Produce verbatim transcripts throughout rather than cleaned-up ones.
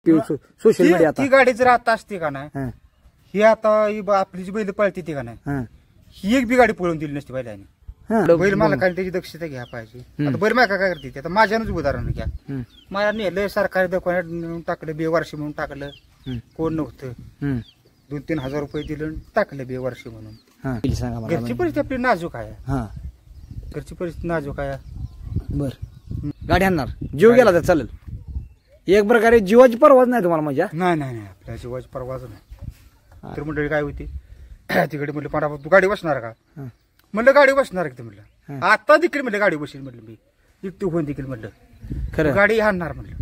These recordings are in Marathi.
सोशल मीडिया ती गाडी जर आता असते का नाही, ही आता आपली जी बैल पळते ती का नाही, ही एक बी गाडी पळून दिली नसती बैलाने. बैल मालकाने त्याची दक्षता घ्या पाहिजे. आता बैल मालका काय करते, आता माझ्यानंच उदाहरण घ्या. मला नेलं सरकारी दवाखान्यात नेऊन टाकलं, बेवारशी म्हणून टाकलं. कोण नव्हतं, दोन तीन हजार रुपये दिलं टाकलं बेवारशी म्हणून. घरची परिस्थिती आपली नाजूक आहे. घरची परिस्थिती नाजूक आहे. बर गाडी आणणार, जीव गेला तर चालेल. एक प्रकारे जीवाची परवाच नाही तुम्हाला मजा? नाही नाही नाही, आपल्या जीवाची परवाच नाही. तर मंडळी काय होती, तिकडे म्हणलं पाठा तू गाडी बसणार का, म्हणलं गाडी बसणार का, म्हणलं आता देखील म्हणलं गाडी बसेल, म्हणलं मी युक्ती होऊन देखील म्हणलं खरं गाडी आणणार म्हणलं.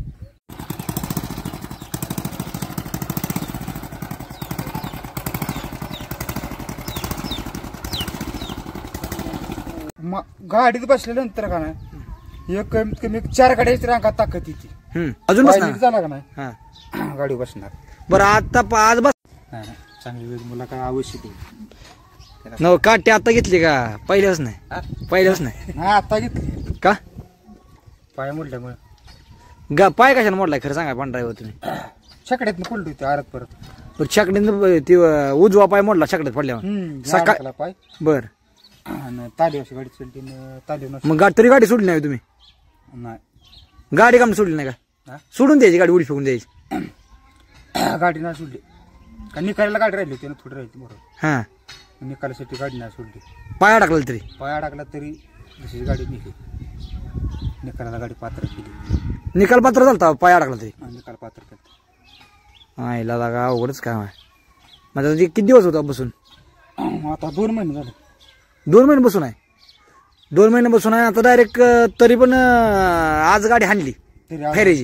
गाडीत बसल्यानंतर का नाही, एक कमीत कमी चार गाड्याची रांगात ताकद येते. अजून बसणार झाला का नाही, गाडी बसणार. बरं आता आज बस चांगली वेळ मला काय आवश्यक आहे. नव काटे आता घेतली का? पहिल्याच नाही, पहिल्याच नाही आता घेतली का? पाय मोडल्यामुळे. गा पाय कशाने मोडलाय खरं सांगा पण ड्रायव्हर तुम्ही? छकड्यात पडली होती आरत परत. छकड्यात ती उजवा पाय मोडला छकड्यात पडल्यावर सकाळ पाय. बर तालीवशी गाडी चलती, तालीव मग गाडी तरी गाडी सोडली नाही तुम्ही? नाही गाडी काम सोडली नाही का? सोडून द्यायची गाडी, उडी फेकून द्यायची. गाडी नाही सोडली का, निकालाला गाडी राहिली होती ना, थोडी राहिली बरोबर. हा निकालासाठी गाडी नाही सोडली. पाया टाकला तरी पाया टाकला तरी दुसरी गाडी निघली. निकालाला गाडी पात्र केली. निकाल पात्र झालता पाया टाकला तरी? निकाल पात्र केलं. आईला लागा अवघडच काम आहे. माझा किती दिवस होता बसून? आता दोन महिने झाले. दोन महिने बसून आहे? दोन महिने बसून आहे आता डायरेक्ट. तरी पण आज गाडी हाणली फेरेची,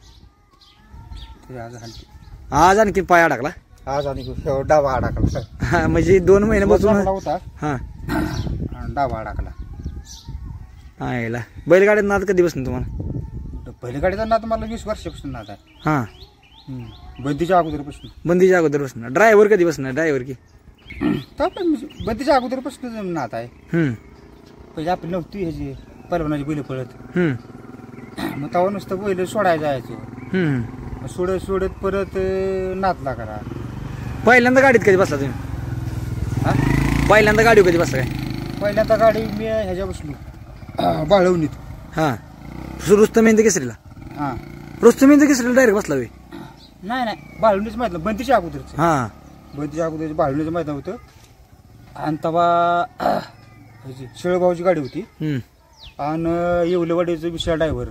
आज हाणली. आज आणखी पाया टाकला? आज आणि डावा टाकला. म्हणजे दोन महिने बसून होता. हा डावा टाकला. आईला बैलगाडीत नाद कधी बसून तुम्हाला? बैलगाडीचा नाद मला वीस वर्षापासून नाद आहे. हा बंदीच्या अगोदर पासून. बंदीच्या अगोदर बसून. ड्रायव्हर कधी बसणार? ड्रायव्हर की बंदीच्या अगोदर पासून नाद आहे. पहिले आपली नव्हती ह्याची परवानाची बैल पळत, मग तेव्हा नुसतं बैल सोडायला जायचो. सोडत सोडत परत नादला करा. पहिल्यांदा गाडीत कधी बसला तुम्ही? हा पहिल्यांदा गाडी कधी बसला काय? पहिल्यांदा गाडी मी ह्याच्या बसलो बाळवणीत. हा रुस्तम मेहंदी केसरीला? हा रुस्तम मेहंदी केसरीला डायरेक्ट बसला? नाही नाही बाळवणीच माहित नाही, बंदीच्या अगोदरच. हा बंदीच्या अगोदर बाळवणीचं माहित होतं. आणि तेव्हा शेळभाऊची गाडी होती आणि येवलेवाडीचं विशाल ड्रायव्हर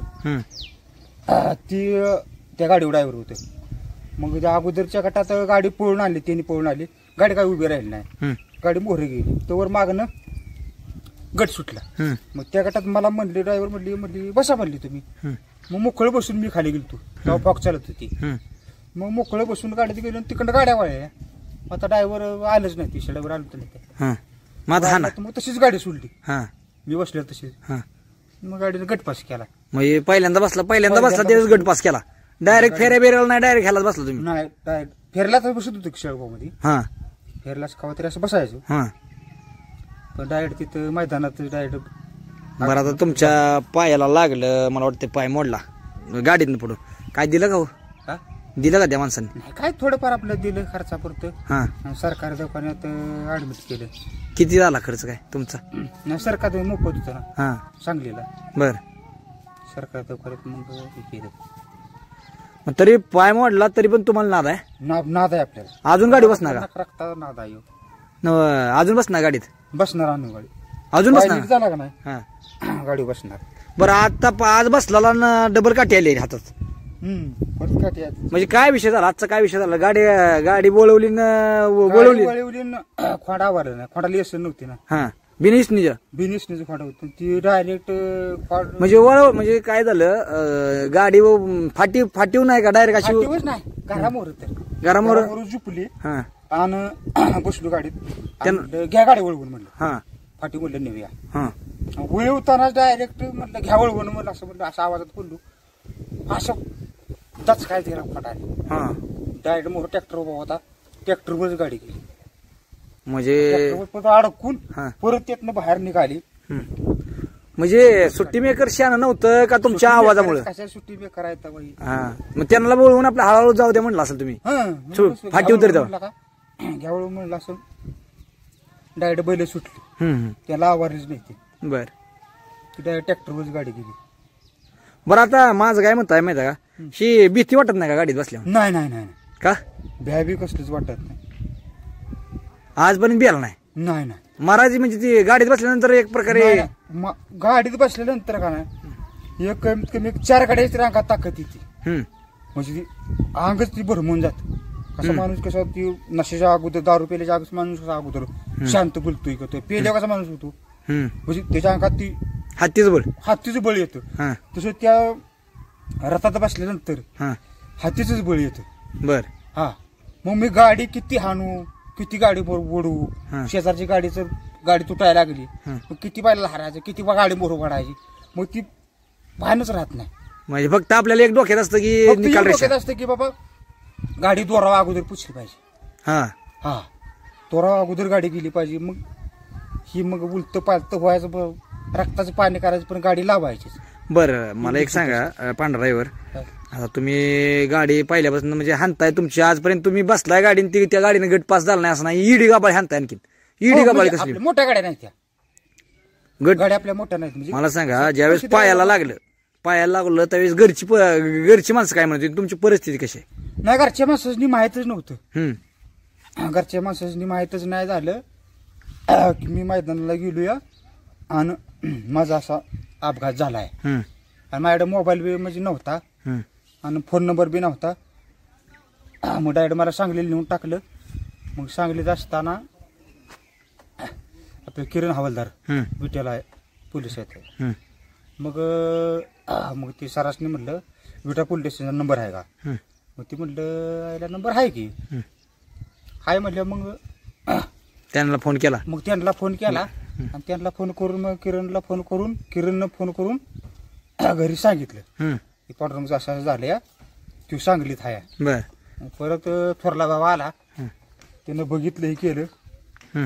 ती त्या गाडीवर ड्रायव्हर होते. मग त्या अगोदरच्या गटात गाडी पळून आली, त्यांनी पळून आली, गाडी काही उभी राहिली नाही, गाडी मोहरे गेली. तोवर मागणं गट सुटला. मग त्या गटात मला म्हणली ड्रायव्हर म्हणली म्हणली बसा म्हणली तुम्ही. मग मोकळं बसून मी खाली गेलो. तेव्हा पॉक चालत होती. मग मोकळं बसून गाडीत गेलो, तिकडं गाड्या वळल्या. आता ड्रायव्हर आलंच नाही, ती ड्रायव्हर आलं नाही. मग तशीच गाडी सोडली, मी बसलो तशीच. मग गाडीने गट पास केला. म्हणजे पहिल्यांदा बसला, पहिल्यांदा बसला त्यावेळेस गट पास केला. डायरेक्ट फेऱ्या बेऱ्याला नाही, डायरेक्ट ह्यालाच बसला तुम्ही? नाही डायरेक्ट फेरलाच बसत होतो शेळगाव मध्ये. हा फेरलाच खावा तरी असं बसायचो. हा पण डायरेक्ट तिथं मैदानात डायरेक्ट. बरं आता तुमच्या पायाला लागलं, मला वाटतं पाय मोडला गाडीतनं पुढं, काय दिलं का? हो दिलं का त्या माणसाने? काय थोडंफार आपलं दिलं खर्चापुरतं. हा सरकारी दवाखान्यात ऍडमिट केलं. किती झाला खर्च काय तुमचा? नाही सरकार मोफत होतं ना. हा सांगलीला. बर सरकारी दवाखान्यात मग हे केलं. मग तरी पाय मोडला तरी पण तुम्हाला नाद आहे? नाद आहे आपल्याला. अजून गाडी बसणार का? रक्ता नाद आहे. अजून बसणार गाडीत? बसणार आणून गाडी. अजून बसणार झाला का नाही गाडी बसणार. बरं आता आज बसला ना डबल काठी आली हातात. म्हणजे काय विषय झाला आजचा? काय विषय झाला? गाडी गाडी बोलवली ना बोलवली बोलवली ना खोडा आवारला ना, खोडाला येस नव्हती ना. हा बिनिशनीच बिनिशनीच खोडा होती ती डायरेक्ट. म्हणजे वळ म्हणजे काय झालं, गाडी फाटी फाटीव नाही का डायरेक्ट अशी? नाही घरामोर तर घरामोर झुपली. हा आणि बसलो गाडीत, घ्या गाडी वळवून म्हणलं. हा फाटी म्हणलं नेऊया. हा वळवताना डायरेक्ट म्हणलं घ्या वळवून म्हणलं, असं म्हणलं अशा आवाजात बोललो. असं दच काय ते फटाने. हा डायरेक्ट मोठा ट्रॅक्टर उभा होता, ट्रॅक्टरवरच गाडी गेली. म्हणजे अडकून परत त्यातनं बाहेर निघाली. म्हणजे सुट्टी मेकर शान नव्हतं का तुमच्या आवाजामुळे? कशा सुट्टी मेकर आहेत बाई. हा मग त्यांना बोलवून आपलं हळूहळू जाऊ द्या म्हणलं असेल तुम्ही? फाटी उतरी जाऊ घ्यावळ म्हणलं असं डायरेक्ट बैल सुटली. हम्म त्याला आवारलीच नाही ती. बर ती डायरेक्ट ट्रॅक्टरवरच गाडी गेली. बरं आता माझं काय म्हणताय माहिती का, ही भीती वाटत नाही का गाडीत बसल्यावर? नाही नाही नाही का भ्या बी कसलीच वाटत नाही. आजपर्यंत बियाला नाही? नाही नाही महाराज म्हणजे ती गाडीत बसल्यानंतर एक प्रकारे नाही, म- गाडीत बसल्यानंतर का नाही एक कमीत कमी एक चार गाड्याची तरी अंगात ताकद येते. हम्म म्हणजे ती अंगच ती भरमून जात. कसा माणूस कसा ती नशेच्या अगोदर दारू पेल्याच्या अगोदर माणूस कसा अगोदर शांत बोलतोय करतोय, पेल्या कसा माणूस होतो हम्म म्हणजे त्याच्या अंगात ती हत्तीच बोल. हातीचं बळ येतं. हा तसं त्या रथात बसल्यानंतर हा हातीचंच बळ येतं. बर हा मग मी गाडी किती हाणू किती गाडी ओढू, हा. शेजारची गाडी जर गाडी तुटायला लागली हा. मग किती बायला हारायचं किती बा गाडी मोर पडायची, मग ती भानच राहत नाही. म्हणजे फक्त आपल्याला एक डोक्यात असतं की फक्त निकाल एवढं रेषा. डोक्यात असतं की बाबा गाडी दोरावा अगोदर पुसली पाहिजे. हा हा दोरावा अगोदर गाडी गेली पाहिजे. मग ही मग उलतं पालतं व्हायचं ब- रक्ताचं पाणी करायचं पण गाडी लावायचीच. बरं मला एक सांगा अं, पांढरा ड्रायव्हर, आता तुम्ही गाडी पहिल्यापासून म्हणजे हाणताय तुमची, आजपर्यंत तुम्ही बसलाय गाडी ती त्या गाडीने गट पास झाला नाही असं नाही, ईडी गाबाळी हाणताय आणखी ईडी हो, गाबाळी म्हणजे कसली आपल्या मोठ्या गाड्या नाही त्या गट? गाड्या आपल्या मोठ्या नाहीत. म्हणजे मला सांगा ज्यावेळेस पायाला लागलं पायाला लागलं त्यावेळेस घरची प- घरची माणसं काय म्हणते, तुमची परिस्थिती कशी आहे? नाही घरच्या माणसांनी माहीतच नव्हतं. हम्म घरच्या माणसांनी माहीतच नाही झालं की मी मैदानाला गेलोया आणि माझा असा अपघात झालाय. हम्म आणि माझ्याकडे मोबाईल बी म्हणजे नव्हता हम्म आणि फोन नंबर बी नव्हता. मग डायरेक्ट मला सांगलीला नेऊन टाकलं. मग सांगलीत असताना आपले किरण हवालदार हम्म विट्याला आहे पोलीस आहेत. हम्म मग अं, मग ती सरासनी म्हटलं विटा पोलीस स्टेशनचा नंबर आहे का? हम्म मग ती म्हटलं याला नंबर आहे की हम्म. हाय म्हटलं. मग त्यांना फोन केला? मग त्यांना फोन केला आणि त्यांना फोन करून मग किरणला फोन करून किरणनं फोन करून घरी सांगितलं हम्म की पांडुरंगचं असं असं झालं या तू सांगलीत हाय. बर मग परत थोरला बाबा आला, हम्म. त्यानं बघितलं हे केलं हम्म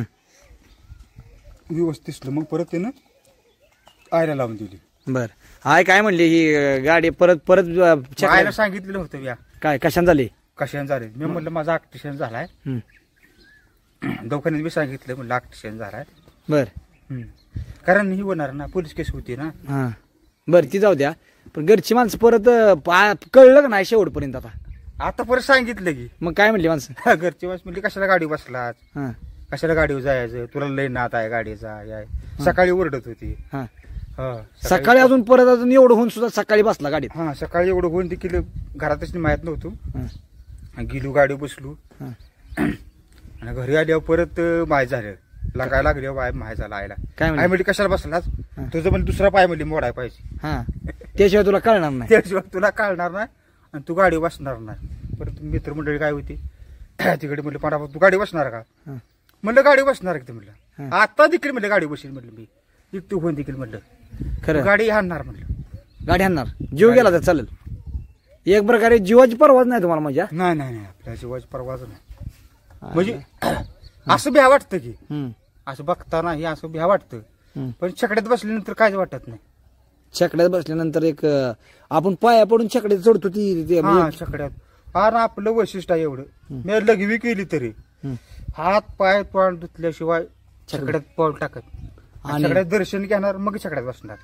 व्यवस्थित दिसलं. मग परत त्यानं आयला लावून दिली. बर आय काय म्हणली ही अं, गाडी परत परत अं, check- आयला सांगितलेलं होतं या काय कशाने झाली? कशाने झाले. मी म्हटलं माझा ऑक्टिशन झालाय. हम्म दवाखान्यात बी सांगितलं म्हटलं ऑक्टिशन झालाय. बर हम्म. कारण ही होणार ना पोलीस केस होती ना. हा बर ती जाऊ द्या, पण घरची माणसं परत अं, पा- कळलं का नाही शेवटपर्यंत? आता आता परत सांगितलं की मग काय म्हणली माणसं? घरची माणसं म्हणजे कशाला गाडी बसलाच, हा कशाला गाडीवर जायचं, तुला लय नात आहे गाडीचा. याय सकाळी ओरडत होती. हा हा सकाळी अजून परत अजून एवढं होऊन सुद्धा सकाळी बसला गाडीत? हा सकाळी एवढं होऊन देखील घरातच माहित नव्हतं. हा, गेलो गाडी बसलो हा. आणि घरी आल्यावर परत माय झालं लागायला लागल्यावर बाय माय झाला आयला. काय आई म्हणली? म्हणजे कशाला बसलाच, तुझं म्हणजे दुसरा पाय म्हणजे मोडाय पाहिजे. हा त्याशिवाय तुला कळणार नाही. त्याशिवाय तुला कळणार नाही आणि तू गाडी बसणार नाही. परत मित्रमंडळी काय होती तिकडे म्हटलं पांडा तू गाडी बसणार का? हा. म्हणलं गाडी बसणार का? म्हटलं हा. आता देखील म्हणलं गाडी बसेल म्हटलं मी एकटू होऊन देखील म्हटलं खरं गाडी हाणणार म्हटलं. गाडी आणणार जीव गेला तर चालेल, एक प्रकारे जीवाची परवाच नाही तुम्हाला माझ्या? नाही नाही नाही आपल्या जीवाची परवाच नाही. म्हणजे असं भ्या वाटतं की हम्म, असं बघताना हे असं भ्या वाटतं, हम्म. पण छकड्यात बसल्यानंतर काहीच वाटत नाही. छकड्यात बसल्यानंतर एक अं, आपण पाया पडून छकड्यात चढतो ती ते- हा छकड्यात फार आपलं वैशिष्ट्य आहे एवढं. मी लघवी केली तरी हम्म. हात पाय तोंड धुतल्याशिवाय छकड्यात पाऊल टाकत आणि- छकड्यात दर्शन घेणार मग छकड्यात बसणार.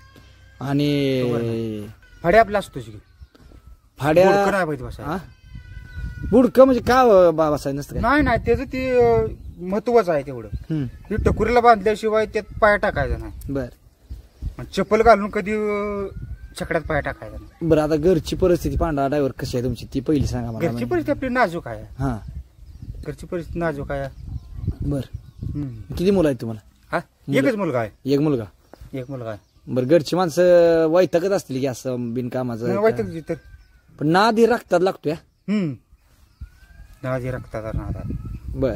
आणि फाडे आपला असतोच की फाड्या बुडकं नाही पाहिजे बसायला. हा? बुडकं म्हणजे का अं, बा- बसायचं नसतं काय? नाही नाही त्याचं ते अं, महत्वाचं आहे तेवढं. हम्म, ती टकुरीला बांधल्याशिवाय त्यात पाय टाकायचा नाही. बर आणि चप्पल घालून कधी अं, छकड्यात पाय टाकायचा नाही. बरं आता घरची परिस्थिती पांढरा ड्रायव्हर कशी आहे तुमची ती पहिली सांगा मला. घरची परिस्थिती आपली नाजूक आहे. हा घरची परिस्थिती नाजूक आहे. बर हम्म. किती मुलं आहेत तुम्हाला? हा एकच मुलगा आहे. एक मुलगा. एक मुलगा आहे. बरं घरची माणसं वैतागत असतील की असं बिनकामाचं वाईट तुझी तर पण नाद ही रक्तात लागतोय. हम्म नादी रक्ताचा नादा बर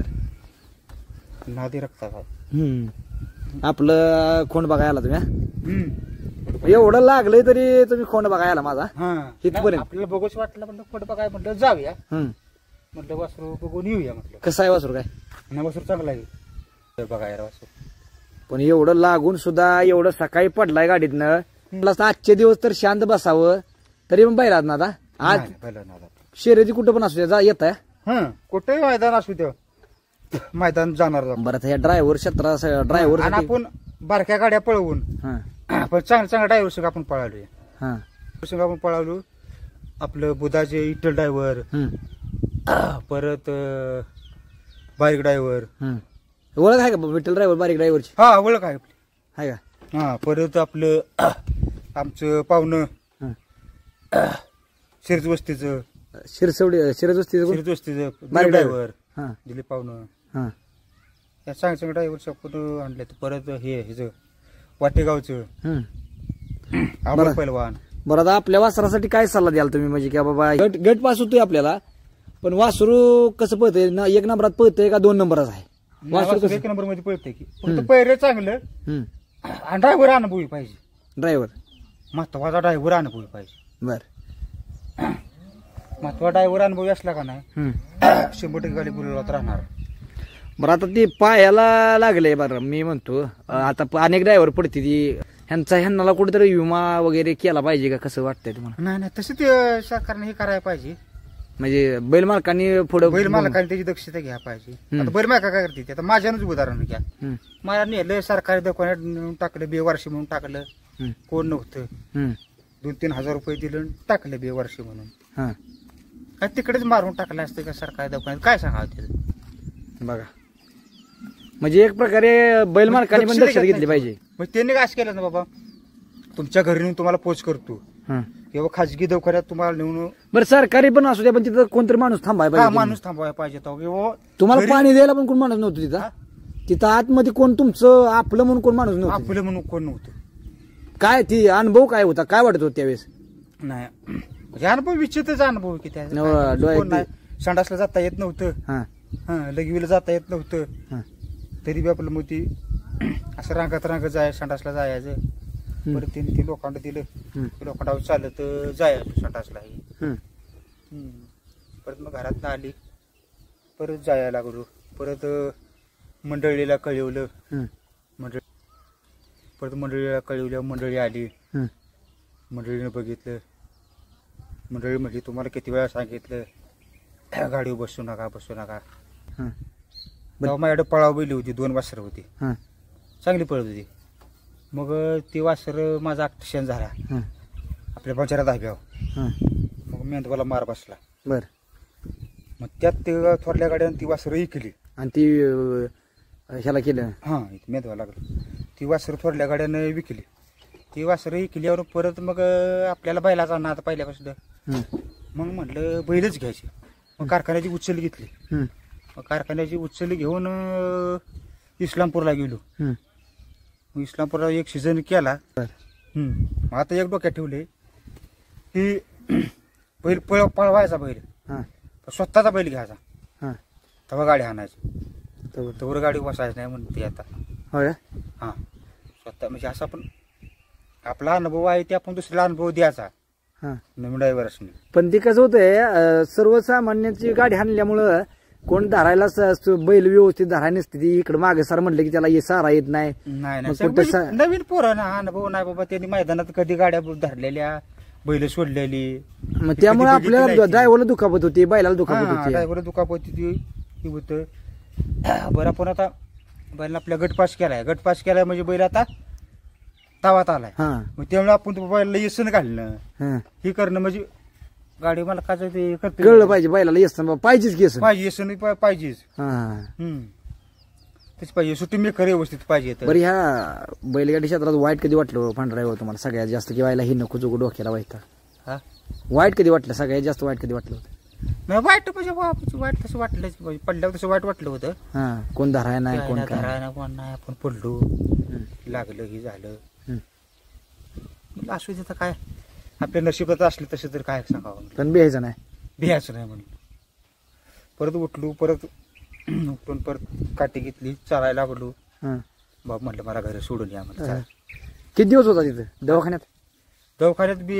नादी रक्ताचा. हम्म आपलं खोंड बघायला तुम्ही हा? हम्म एवढं लागलंय तरी तुम्ही खोंड बघायला माझा हा इथपर्यंत? आपल्याला बघूच वाटलं म्हणलं फोटो बघाय म्हटलं जाऊया हम्म म्हटलं वासरू बघून येऊया म्हटलं. कसं आहे वासरू काय? आणि वासरू चांगला आहे बघायला वासरू. पण एवढं लागून सुद्धा एवढं सकाळी पडलाय गाडीतनं म्हटलं असतं आजचे दिवस तर शांत बसावं तरी पण बैलात ना आता आज नाही, पहिलं नादात. शर्यती कुठं पण असू द्या येत आहे. हं कुठेही मैदान असू द्या मैदान जाणार आपण. बरं ह्या ड्रायव्हर क्षेत्र ड्रायव्हर आणि आपण बारक्या गाड्या पळवून हा पण चांगल्या चांगल्या ड्रायव्हर संग आपण पळालोय. हा संग आपण पळालो आपलं बुधाचे इटल ड्रायव्हर, हम्म परत अं, बाईक ड्रायव्हर. हम्म ओळख आहे का विठ्ठल ड्रायव्हर बारीक ड्रायव्हरची हा ओळख आहे आपली. आहे का? हा परत आपलं आमचं पाहुणं हं. शिरज वस्तीचं शिरसवडी शिरज वस्ती शिरज वस्तीचं बारीक ड्रायव्हर हा दिलीप पाहुणं हा या चांगल्या चांगल्या ड्रायव्हर आपण आणले. परत हे ह्याचं वाटेगावचं हम्म अमोल पैलवान. बरं आता आपल्या वासरासाठी काय सल्ला द्याल तुम्ही म्हणजे की बाबा गट गट पास होतोय आपल्याला पण वासरू कसं पळतंय ना एक नंबरात पळतंय का दोन नंबरच आहे वासरू वासरू कसं एक नंबर मध्ये पळतंय की फक्त पैरे चांगलं हम्म आणि ड्रायव्हर अनुभवी पाहिजे. ड्रायव्हर महत्वाचा ड्रायव्हर अनुभवी पाहिजे. बर महत्वा ड्रायव्हर अनुभवी असला का नाही हम्म शंभर टक्के गाडी बोलवत राहणार. बरं आता ती पायाला लागले बरं मी म्हणतो अं, आता प- अनेक ड्रायव्हर पडते ती ह्यांचा ह्यांना कुठेतरी विमा वगैरे केला पाहिजे का कसं वाटतंय तुम्हाला नाही नाही तसं ते सरकारने हे करायला पाहिजे. म्हणजे बैल मालकांनी पुढे बैल मालकाने त्याची दक्षता घ्या पाहिजे. आता बैल मालका काय करते आता माझ्यानंच उदाहरण घ्या. मला नेलं सरकारी दवाखान्यात नेऊन टाकलं बेवारशी म्हणून टाकलं. कोण नव्हतं दोन तीन हजार रुपये दिलं आणि टाकलं बेवारशी म्हणून. काय तिकडेच मारून टाकलं असतं का सरकारी दवाखान्यात काय सांगावं त्याचं. बघा म्हणजे एक प्रकारे बैल मालकाने पण दक्षता घेतली पाहिजे. मग त्यांनी काय असं केलं ना बाबा तुमच्या घरी नेऊन तुम्हाला पोच करतो किंवा खाजगी दवाखान्यात तुम्हाला नेऊन बरं सरकारी पण असू द्या पण तिथं कोणतरी माणूस थांबायला हा पाहिजे. माणूस थांबवायला पाहिजे तो किंवा तुम्हाला पाणी द्यायला पण कोण माणूस नव्हतं तिथं तिथं आतमध्ये कोण तुमचं आपलं म्हणून कोण माणूस नव्हतं. आपलं म्हणून कोण नव्हतं. काय ती अनुभव काय होता काय वाटत होत त्यावेळेस नाही म्हणजे अनुभव विचित्रच अनुभव की त्या नव, डोळ्यात कोण नाही. संडासला जाता येत नव्हतं. हा हा लगीला जाता येत नव्हतं. हा तरी बी आपलं मग ती असं रांगात रांगत जाय संडासला जायचं. परत तिने ते लोखंड दिलं हम्म. ते लोखंडावर चालत जायचं संडासला. हम्म. परत मग घरात आली परत जायला लागलो. परत मंडळीला कळवलं. हम्म. मंडळी परत मंडळीला कळवलं मंडळी आली. हम्म. मंडळीनं बघितलं. मंडळी म्हणजे तुम्हाला किती वेळा सांगितलं गाडीवर बसू नका बसू नका. हा. तेव्हा माझ्याकडे पळाव बैली होती दोन वासरं होती हा. चांगली पळत होती. मग ती वासर माझा ऍक्टिशन झाला हा. आपल्या पंचायत धाब्यावर. हा. मग मेंदवाला मार बसला. बर मग त्यात ते थोरल्या गाड्यानं ती वासरं इकली आणि ती अं, ह्याला केलं हा मेंदवा लागलं. ती वासरं थोरल्या गाड्यानं विकली. ती वासरं इकल्यावर परत मग आपल्याला बैलाचा ना आता पहिल्यापासून हम्म. मग म्हटलं बैलच घ्यायची. मग कारखान्याची उचल घेतली. हम्म. मग कारखान्याची उचल घेऊन अं, इस्लामपूरला गेलो. हम्म. मग इस्लामपूरला एक सीझन केला. बर हम्म. मग आता एक डोक्यात ठेवले की बैल पळ पळवायचा बैल हा. स्वतःचा बैल घ्यायचा हा. तेव्हा गाडी आणायची. तर तवर गाडी बसायची नाही म्हणते आता. होय हा स्वतः म्हणजे असं आपण आपला अनुभव आहे ते आपण दुसऱ्याला अनुभव द्यायचा हा. नवीन ड्रायव्हर असणे. पण ती कसं होतंय अं, सर्वसामान्याची गाडी हाणल्यामुळं कोण धरायला स- स- बैल व्यवस्थित धरायला नसते ती इकडे मागे सर म्हटलं की त्याला ये सारा येत नाही. नाही मग नाही कुठं म्हणजे सा- नवीन पोरं ना अनुभव नाही बाबा त्यांनी मैदानात कधी गाड्या धरलेल्या बैल सोडलेली. मग त्यामुळे कधी आपल्याला बघितली ड्रायव्हरला दुखापत होती बैलाला दुखापत होती. ड्रायव्हर दुखापत होती हे होतं. बरं आपण आता बैल आपल्या गटपास केलाय गटपास केलाय म्हणजे बैल आता तावात आलाय. हा मग त्यामुळे आपण त्या बैलाला येसन घालणं हा. हे करणं म्हणजे गाडी मला काय ते करते कळलं पाहिजे बैलाला येस पाहिजेच की येस. पाहिजे येसन पाहिजेच. हा. हम्म तेच पाहिजे सुट्टी मेकर व्यवस्थित पाहिजे. बरं ह्या बैलगाडी क्षेत्रात वाईट कधी वाटलं पांढरा तुम्हाला सगळ्यात जास्त की व्हायला ही नको जोग डोक्याला व्हायचा हा वाईट कधी वाटलं सगळ्यात जास्त वाईट कधी वाटलं होतं. नाही वाईट म्हणजे बापाची वाईट तसं वाटलं पडल्यावर तसं वाईट वाटलं होतं. हा कोण धराय नाही कोण काय धरायला कोण नाही आपण पडलो हम्म. लागलं हे झालं. हम्म. म्हणलं असू दे तर काय आपल्या नशिबात असले तसे तर काय सांगावं पण बिहायचं नाही. भियायचं नाही म्हणलं. परत उठलो परत उठून परत काठी घेतली चालायला लागलो. हा. बाप म्हटलं मला घरी सोडून या म्हणलं चला. किती दिवस होता तिथं दवाखान्यात. दवाखान्यात बी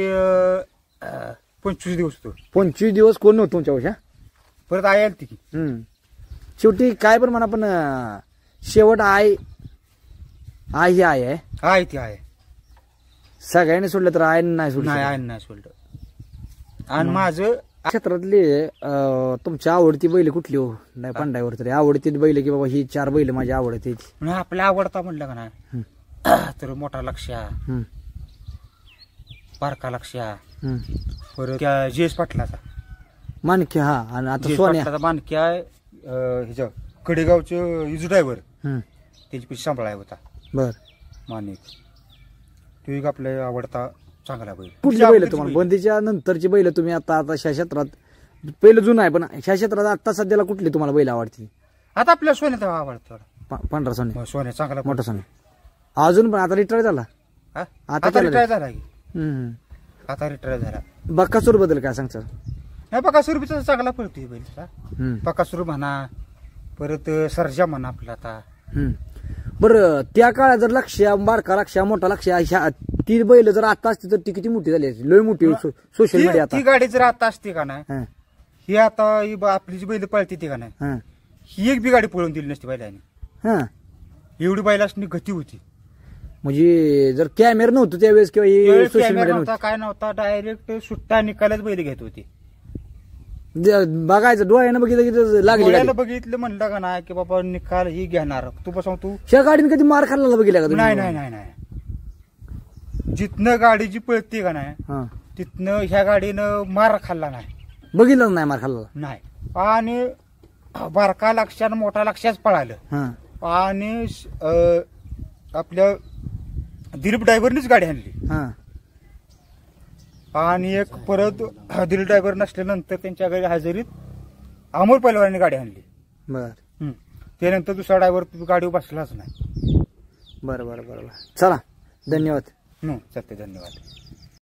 अं, पंचवीस दिवस होतो. पंचवीस दिवस कोण नव्हतं तुमच्या वर्षा. परत आई आली ती. हम्म. शेवटी काय पण म्हणा पण अं, शेवट आई आई आहे आहे आहे ती आहे. सगळ्यांनी सोडलं तर आहे नाही सोडलं नाही आहे नाही सोडलं. आणि माझं क्षेत्रातली अं, तुमची आवडती बैल कुठली हो नाही पांड्यावर तरी आवडती बैल की बाबा ही चार बैल माझी आवडती म्हणजे आपल्या आवडता म्हणलं का नाही तर मोठा लक्ष्या, बारका लक्ष्या, परत जेस पाटलाचा मानकी हा आणि आता जेस सोन्या पाटलाचा मानक्या ह्याच्या कडेगावचं इजू ड्रायव्हर हम्म, त्याची पिशी सांभाळाय होता बर मानिक. तो एक आपल्या आवडता चांगला बैल. कुठली बैल तुम्हाला बंदीच्या नंतरची बैल तुम्ही आता आता ह्या क्षेत्रात पहिलं जुनं आहे पण ह्या क्षेत्रात आता सध्याला कुठली तुम्हाला बैल आवडती? आता आपल्या सोन्याचा आवडतो पा- पांढरा सोन्या सोन्या चांगला मोठा सोन्या अजून पण आता रिटायर झाला हा? आता आता रिटायर झाला की हम्म. आता रिटायर झाला. बक्कासूर बद्दल काय सांगता? नाही बकासूर बी चांगला पळतोय बैल. हम्म, बकासूर म्हणा, परत सर्जा म्हणा आपला आता. हम्म. बरं त्या काळात जर लक्ष्या बारका लक्ष्या मोठा लक्ष्या ह्या ती बैल जर आता असती तर ती किती मोठी झाली असती? लय मोठी सोशल ती मीडिया आता ती गाडी जर आता असते का नाही, हं, ही आता ही ब- आपली जी बैल पळते ती का नाही, हं, ही एक बी गाडी पळून दिली नसती बैलाने. हं. एवढी बैलासनी गती होती. म्हणजे जर कॅमेरा नव्हतं त्यावेळेस किंवा त्यावेळी सोशल कॅमेरा मीडिया नव्हता काय नव्हता, डायरेक्ट सुट्टा निकालच बैल घेत होती. नव्हती बघायचं डोळ्यानं बघितलं की लागली डोळ्याला गाडी. बघितलं म्हणलं का नाही की बाबा निकाल ही घेणार तू बसव तू. ह्या गाडीने कधी मार खाल्ला बघितला का तुम्ही? नाही नाही नाही नाही जिथनं गाडी जी पळते का नाही हं. तिथनं ह्या गाडीनं मार खाल्ला नाही. बघितलं नाही मार खाल्ला. नाही आणि बारका लक्षानं मोठा लक्षाच पळालं. हं. आणि अं, आपल्या दिलीप ड्रायव्हरनीच गाडी आणली. हं. आणि एक परत दिलीप ड्रायव्हर नसल्यानंतर त्यांच्या घरी हजेरीत अमोल पैलवानांनी गाडी आणली. बर हम्म. त्यानंतर दुसरा ड्रायव्हर गाडीवर बसलाच नाही. बरं बरं बरं बरं चला धन्यवाद. हम्म, सत्य धन्यवाद.